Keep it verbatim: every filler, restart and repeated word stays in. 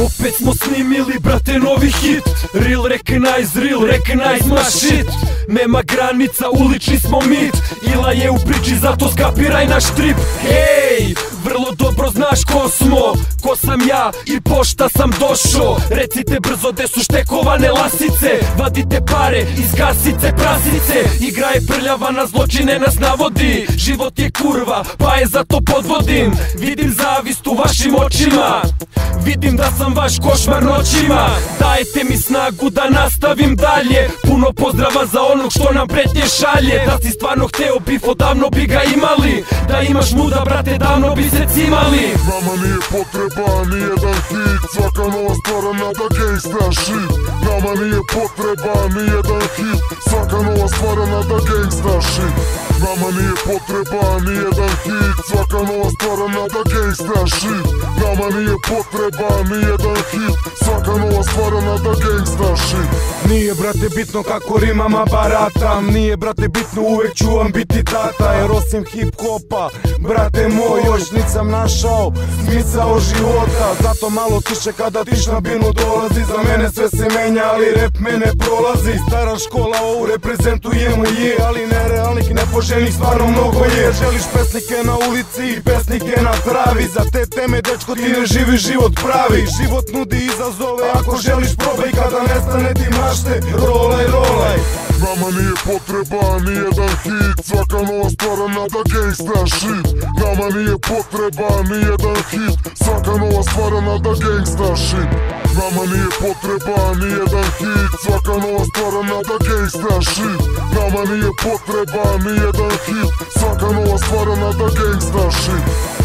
Opet smo snimili, brate, novi hit. Real recognize, real recognize my shit. Nema granica, ulični smo mit. Ila je u priči, zato skapiraj naš trip. Hej, vrlo dobro znaš ko smo, ko sam ja i pošta sam došao. Recite brzo gde su štekovane lasice, vadite pare iz kasice prasice. Igra je prljava, na zločine nas navodi. Život je kurva, pa je zato podvodim. Vidim zavist u vašim očima, vidim da sam vaš košmar noćima. Dajte mi snagu da nastavim dalje. Puno pozdrava za onog što nam pretnje šalje. Da si stvarno hteo bif, odavno bi ga imali. Da imaš muda, brate, davno bi se cimali. Nama nije potreba nijedan hit, svaka nova stvarana da gangsta shit. Nama nije potreba nijedan hit, svaka nova stvarana da gangsta shit. Nama nije potreba nijedan hit, svaka nova stvarana da gangsta shit. Nama nije potreba nijedan hit, svaka nova stvarana da gangsta shit. Nije, brate, bitno kako rimama baratam, nije, brate, bitno, uvek ću vam biti tata. Jer osim hip-hopa, brate moj, još nisam našao smisao života. Zato malo tiše kada tiš na binu dolazi. Za mene sve se menja, ali rep mene prolazi. Stara škola, ovu reprezentujemo je, ali nerealnih, nepoželjnih stvarno mnogo je. Želiš pesnike na ulici i pesnike na travi, za te teme, dečko, ti ne živi život pravi. Život nudi izazove, ako želiš probaj, kada nestane ti mašte, rolaj, rolaj. Nama nije potreba nijedan hit, svaka nova stvarana da gangsta shit. Nama nije potreba nijedan hit, svaka nova stvarana da gangsta shit. Nama nije potreba nijedan hit, svaka nova stvarana da gangsta shit. Nama nije potreba nijedan hit, svaka nova stvarana da gangsta shit.